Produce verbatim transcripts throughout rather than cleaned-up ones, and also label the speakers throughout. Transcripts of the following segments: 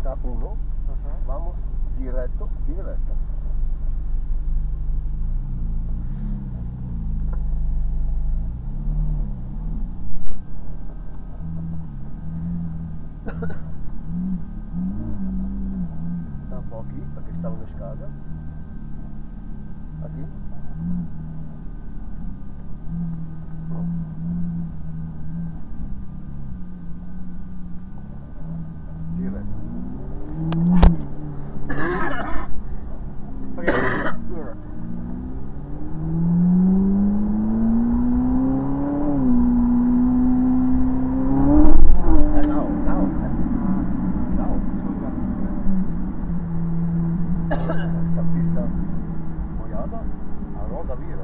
Speaker 1: pista uno, uh-huh. Vamos directo, directo. Sta un po' aquí, perché sta una scala. Aquí. No. Diretto.
Speaker 2: Okay.
Speaker 1: Diretto. Eh, no, no, no. Sta pista molhada, a roda vira.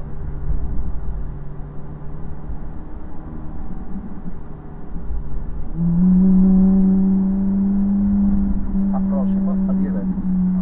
Speaker 1: A próxima, a direita.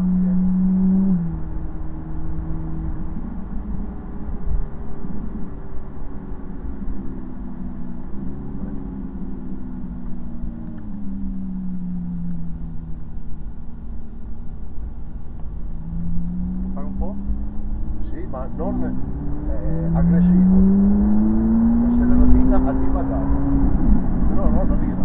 Speaker 2: Fai un po'?
Speaker 1: Sì, ma non eh, aggressivo. L'acceleratina a divagare, se no roda vira.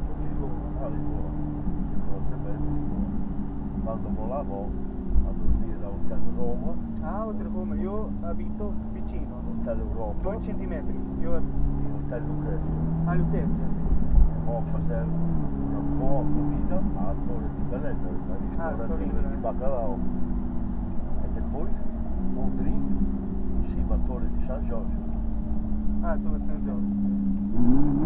Speaker 2: aeroporto di Lisbona.
Speaker 1: a Lisboa, si conosce bene Lisboa. Quando volavo a dormire a Hotel Roma,
Speaker 2: Ah, Hotel Roma, io abito vicino,
Speaker 1: Hotel Europa
Speaker 2: due centimetri. Io abito
Speaker 1: e Hotel Lucrezia.
Speaker 2: a Lutezia.
Speaker 1: Ho fatto una buona comida a Torre di Belém, al ristorantino
Speaker 2: Torino.
Speaker 1: di Bacalao. E poi un drink insieme a Torre di San Giorgio.
Speaker 2: Ah, sono a San Giorgio.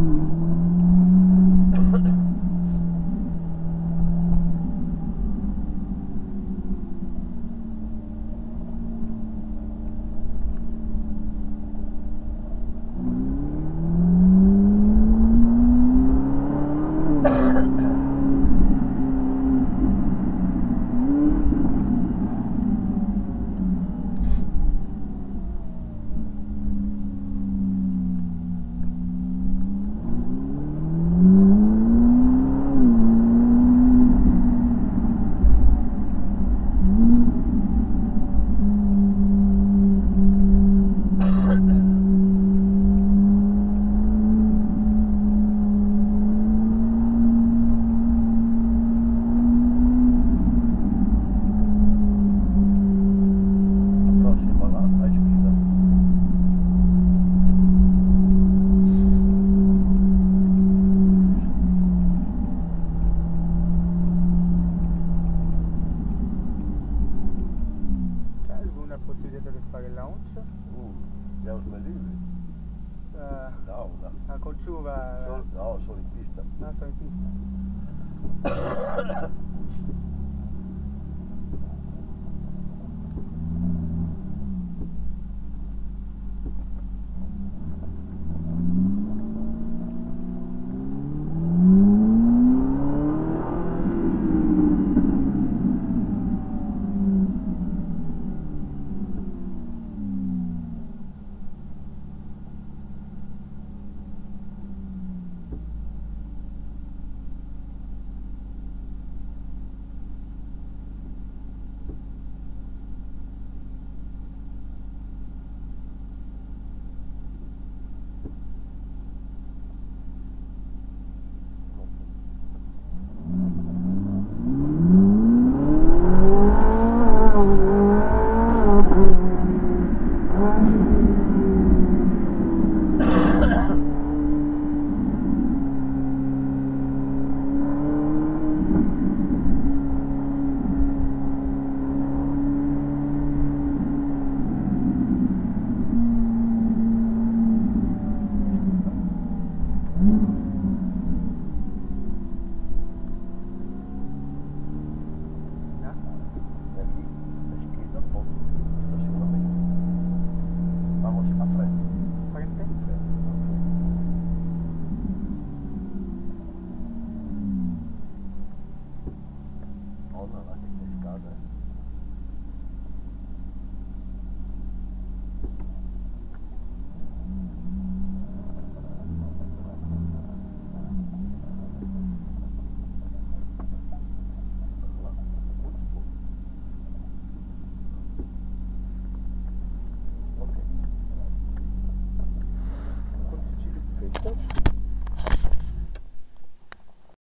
Speaker 2: Possibilità di fare launch?
Speaker 1: Uh, Deus me livre.
Speaker 2: Uh,
Speaker 1: No, no.
Speaker 2: a Colciuva.
Speaker 1: Sol- no, sono in pista.
Speaker 2: Ah, sono in pista.